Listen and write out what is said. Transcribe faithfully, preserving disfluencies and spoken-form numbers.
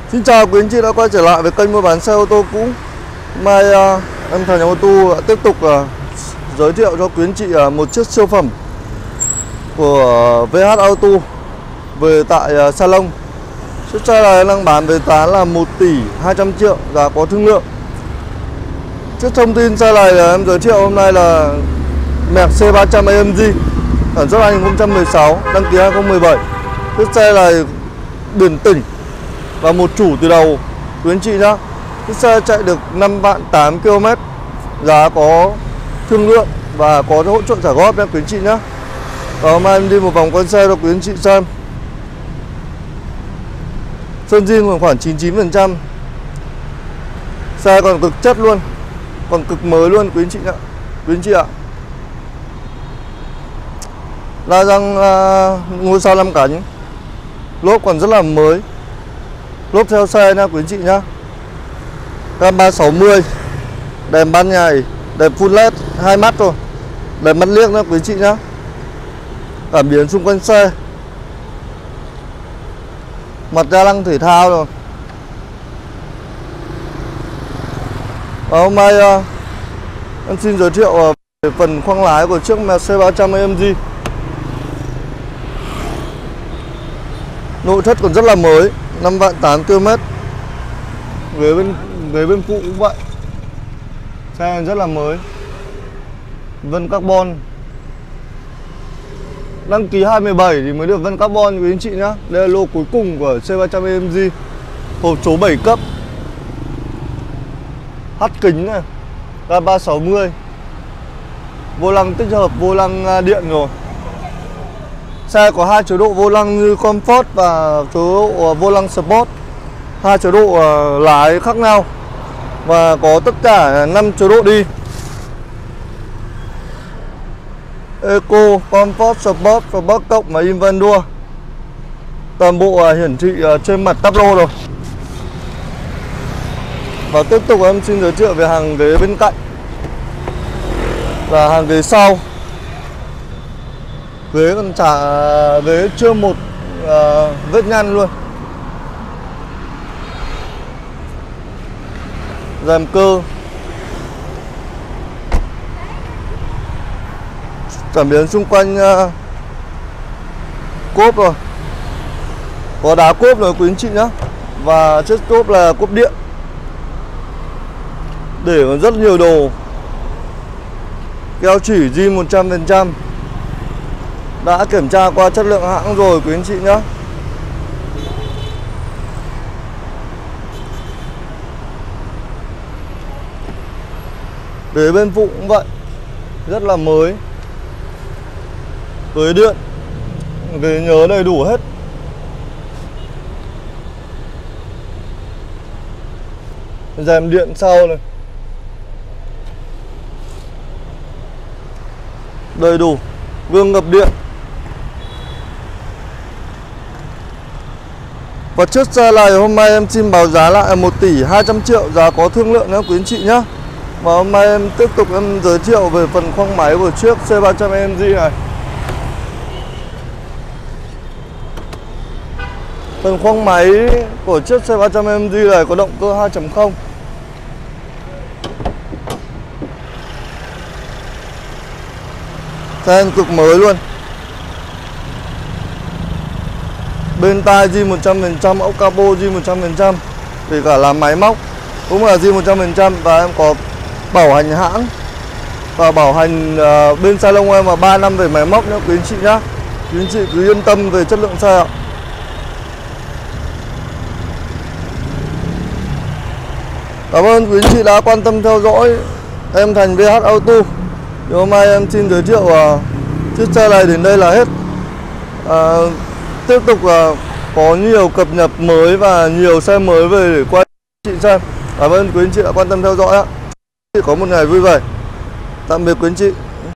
Xin chào quý anh chị đã quay trở lại với kênh mua bán xe ô tô cũ. Hôm nay uh, em Thành Ô Tô tiếp tục uh, giới thiệu cho quý anh chị uh, một chiếc siêu phẩm của vê hát Auto về tại uh, salon. Chiếc xe này đang bán với giá là một tỷ hai trăm triệu, giá có thương lượng. Chiếc thông tin xe này uh, em giới thiệu hôm nay là Merc C ba trăm a em giê, sản xuất hai nghìn không trăm mười sáu, đăng ký hai nghìn không trăm mười bảy. Chiếc xe này biển tỉnh và một chủ từ đầu quý anh chị nhá. Chiếc xe chạy được năm vạn tám ki lô mét, giá có thương lượng và có hỗ trợ trả góp nha quý anh chị nhá. Và hôm nay em đi một vòng quanh xe cho quý anh chị xem. Sơn zin khoảng khoảng chín mươi chín phần trăm. Xe còn cực chất luôn, còn cực mới luôn quý anh chị ạ. Quý anh chị ạ. La răng uh, ngôi sao năm cánh. Lốp còn rất là mới. Lốp theo xe nha quý anh chị nhá. Cam ba sáu mươi, đèn ban ngày, đèn full led, hai mắt rồi, đèn mắt liếc nha quý anh chị nhá. Cảm biến xung quanh xe, mặt đa năng thể thao rồi. Và hôm nay uh, em xin giới thiệu uh, về phần khoang lái của chiếc Merc C ba trăm a em giê. Nội thất còn rất là mới, năm vạn tám ki lô mét. Ghế bên ghế bên phụ cũng vậy. Xe rất là mới. Vân carbon. Đăng ký hai mươi bảy thì mới được vân carbon quý anh chị nhá. Đây là lô cuối cùng của C ba trăm a em giê. Hộp số bảy cấp. Hắt kính này, K ba sáu mươi. Vô lăng tích hợp vô lăng điện rồi. Xe có hai chế độ vô lăng như Comfort và chế độ vô lăng Sport, hai chế độ uh, lái khác nhau và có tất cả năm chế độ đi: Eco, Comfort, Sport, Sport cộng và Inventor. Toàn bộ uh, hiển thị uh, trên mặt tablo rồi. Và tiếp tục em xin giới thiệu về hàng ghế bên cạnh và hàng ghế sau. Ghế còn chả ghế chưa một uh, vết nhăn luôn. Rèm cơ, cảm biến xung quanh uh, cốp rồi, có đá cốp rồi quý anh chị nhá. Và chiếc cốp là cốp điện, để còn rất nhiều đồ. Keo chỉ zin một trăm phần trăm, đã kiểm tra qua chất lượng hãng rồi quý anh chị nhé. Ghế bên phụ cũng vậy, rất là mới. Ghế điện, ghế nhớ đầy đủ hết. Rèm điện sau này, đầy đủ. Gương ngập điện. Và chiếc xe này hôm nay em xin báo giá lại một tỷ hai trăm triệu, giá có thương lượng nhé quý anh chị nhé. Và hôm nay em tiếp tục em giới thiệu về phần khoang máy của chiếc C ba trăm a em giê này. Phần khoang máy của chiếc C ba trăm a em giê này có động cơ hai chấm không. Xe cực mới luôn. Bên tai zin một trăm phần trăm, ốc capo zin một trăm phần trăm, kể cả là máy móc cũng là zin một trăm phần trăm. Và em có bảo hành hãng và bảo hành uh, bên salon em là ba năm về máy móc nhé quý anh chị nhá. Quý anh chị cứ yên tâm về chất lượng xe ạ. Cảm ơn quý anh chị đã quan tâm theo dõi em Thành vê hát Auto. Thì hôm nay em xin giới thiệu uh, chiếc xe này đến đây là hết. uh, Tiếp tục uh, có nhiều cập nhật mới và nhiều xe mới về để quay chị xem. Cảm ơn quý anh chị đã quan tâm theo dõi ạ. Có một ngày vui vẻ. Tạm biệt quý anh chị.